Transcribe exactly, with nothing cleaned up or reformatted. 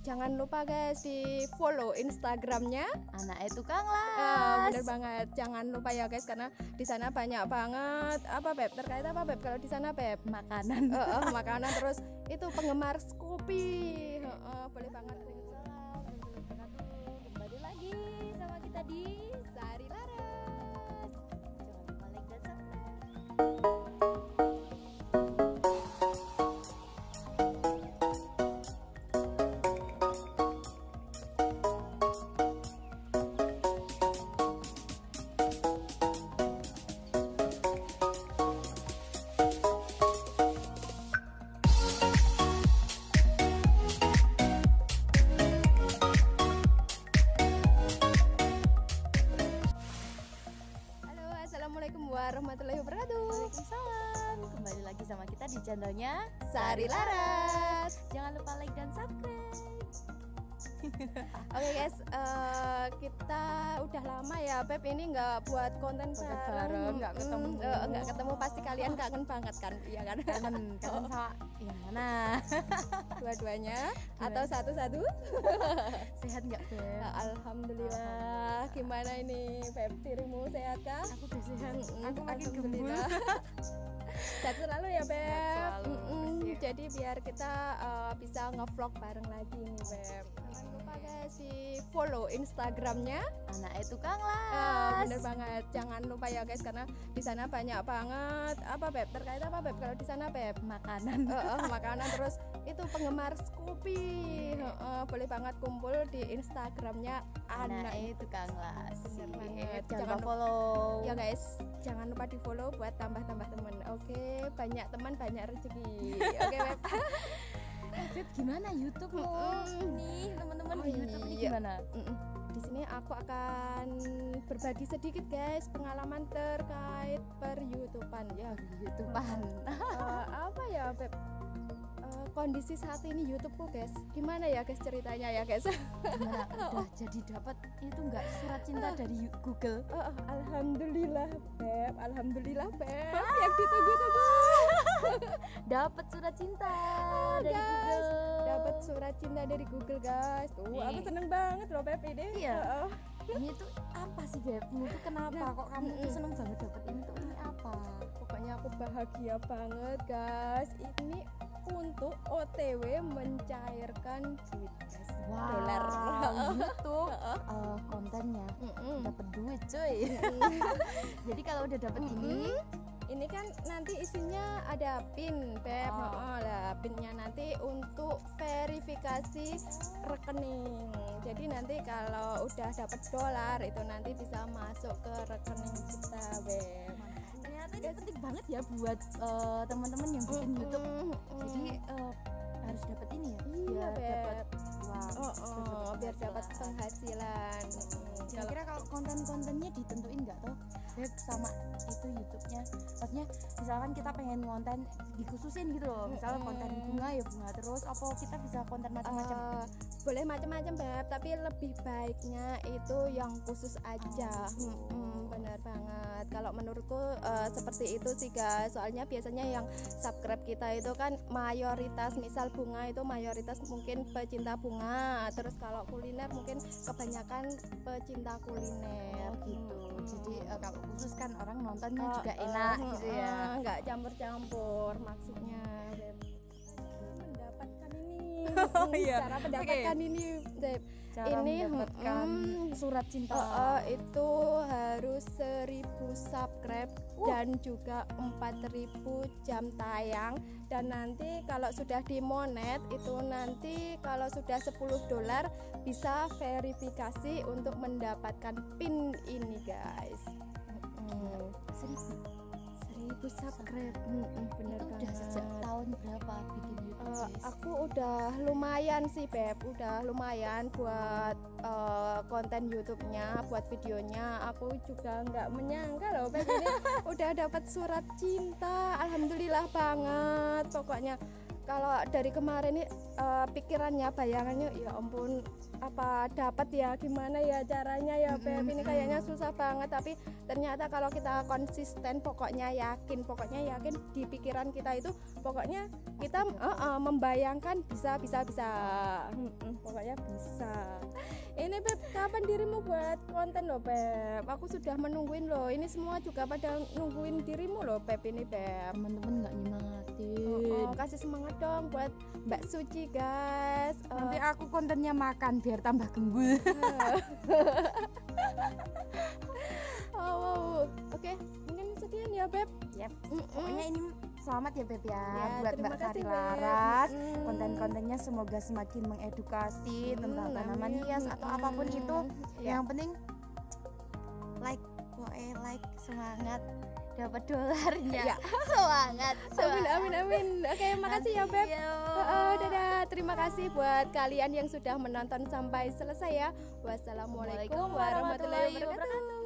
jangan lupa guys di follow Instagramnya Anak Tukang Ah, Las. bener banget, jangan lupa ya guys karena di sana banyak banget apa Beb, terkait apa Beb kalau di sana Beb? Makanan. Eh, eh, makanan terus itu penggemar Scoopy. Eh, eh, boleh banget. Kembali lagi sama kita di Sari Laras. Jangan lupa like dan subscribe. Halo, assalamualaikum warahmatullahi wabarakatuh. Waalaikumsalam. Kembali lagi sama kita di channelnya Sari Laras. Jangan lupa like dan subscribe. Oke guys, eh, kita udah lama ya Beb ini nggak buat konten Konten bareng, bareng, nggak Mm, ketemu. eh, nggak ketemu pasti kalian kangen banget kan, iya kan? Kangen, kangen sama yang mana? Dua-duanya atau satu-satu? Sehat nggak Beb? Nah, Alhamdulillah. Gimana ini Beb, dirimu sehat kah? Aku udah sehat. Mm-mm, Aku makin gembul. Alhamdulillah. Sehat selalu ya Beb. Sehat selalu, Mm-mm, iya. Jadi biar kita eh, bisa ngevlog bareng lagi nih Beb. Jangan lupa guys di follow Instagramnya. Anak Tukang Ah, Las. bener banget, jangan lupa ya guys karena di sana banyak banget apa Beb, terkait apa Beb kalau di sana Beb? Makanan. Eh, eh, makanan terus itu penggemar Scoopy. Eh, eh, boleh banget kumpul di Instagramnya Anak anak. Tukang Las. Bener banget. Jangan Jangan lupa lupa- follow. Ya guys, jangan lupa di follow buat tambah-tambah temen. Oke, banyak teman banyak rezeki. Oke Beb. Beb, gimana YouTube lo? Mm-mm. Nih teman-teman Oh di YouTube ini iya. gimana? Mm-mm. Di sini aku akan berbagi sedikit guys pengalaman terkait per YouTubean ya. YouTubean. Eh, apa ya Beb? Eh, kondisi saat ini YouTubeku guys, gimana ya guys ceritanya ya guys? Gimana? Udah jadi dapat itu nggak surat cinta dari Yu- Google? Oh, alhamdulillah Beb, alhamdulillah Beb, yang ditunggu-tunggu. Dapat surat cinta dari guys, Google. Dapat surat cinta dari Google guys. Tuh, Nih. aku seneng banget loh Beb ini. Iya. Heeh. Ini tuh apa sih Beb? Ini tuh kenapa Nah, kok kamu tuh mm-mm. seneng banget dapat ini tuh ini apa? Pokoknya aku bahagia banget guys. Ini untuk O T W mencairkan duit guys. Dolar. YouTube eh, kontennya Mm-mm. dapat duit cuy. Jadi kalau udah dapat ini, Ini kan nanti isinya ada pin Beb. Oh. Heeh, lah pinnya nanti untuk verifikasi rekening. Jadi nanti kalau udah dapat dolar itu nanti bisa masuk ke rekening kita Beb. ternyata ini penting banget ya buat eh, teman-teman yang bikin YouTube. Jadi eh, harus dapat ini ya. Iya, biar dapat Beb. uang. Oh, oh, biar dapat penghasilan. Hmm, kalau Kira-kira kalau konten-kontennya ditentuin nggak toh Beb sama itu YouTube-nya? Maksudnya misalkan kita pengen konten dikhususin gitu loh, misalnya Mm-mm. konten bunga ya bunga terus, apa kita bisa konten macam-macam? Eh, boleh macam-macam Beb, tapi lebih baiknya itu yang khusus aja. Oh. Mm-mm, benar banget. Kalau menurutku eh, seperti itu sih guys. Soalnya biasanya yang subscribe kita itu kan mayoritas, misal bunga itu mayoritas mungkin pecinta bunga. Terus kalau kuliner mungkin kebanyakan pecinta kuliner. Oh gitu. Mm-mm. Jadi eh, kalau khusus kan orang nontonnya Oh, juga eh, enak eh, gitu ya. eh, nggak campur-campur maksudnya Beb. Mendapatkan ini. Oh, Mm, iya. Cara mendapatkan ini Beb. Cara Ini, mendapatkan mm, surat cinta. Oh, oh, itu harus seribu subscribe Uh. dan juga empat ribu jam tayang. Dan nanti kalau sudah dimonet itu nanti kalau sudah sepuluh dolar bisa verifikasi untuk mendapatkan pin ini guys. Mm, Seribu. seribu subscribe. Mm, bener Itu udah banget. sejak tahun berapa bikin YouTube? Eh, guys? aku udah lumayan sih Beb, udah lumayan buat eh, konten YouTube-nya, buat videonya. Aku juga nggak menyangka loh Beb ini udah dapat surat cinta. Alhamdulillah banget. Pokoknya kalau dari kemarin ini eh, pikirannya, bayangannya ya ampun apa dapat ya, gimana ya caranya ya Beb, ini kayaknya susah banget, tapi ternyata kalau kita konsisten, pokoknya yakin, pokoknya yakin di pikiran kita itu pokoknya kita uh, uh, membayangkan bisa bisa bisa Mm-mm, pokoknya bisa. Ini Beb, kapan dirimu buat konten loh Beb? Aku sudah menungguin loh, ini semua juga pada nungguin dirimu loh Beb, ini Beb. Teman-teman nggak nyemangatin. Oh, oh, kasih semangat dong buat Mbak Suci guys. Nanti Uh, aku kontennya makan biar tambah gembul. oh, wow. Oke, mungkin sekian ya Beb. Yap. Mm-mm. Pokoknya ini selamat ya Beb ya, Ya, buat terima Mbak kasih, Sari Beb. Laras. Mm. Konten-kontennya semoga semakin mengedukasi Mm, tentang tanaman amin. hias atau apapun Mm. itu. Ya. Yang penting like, pokoknya like, semangat dapat dolarnya. Ya. Semangat, Amin, semangat. amin, amin. Oke, makasih ya Beb. Yo. Uh, dadah, terima kasih buat kalian yang sudah menonton sampai selesai ya. Wassalamualaikum warahmatullahi wabarakatuh.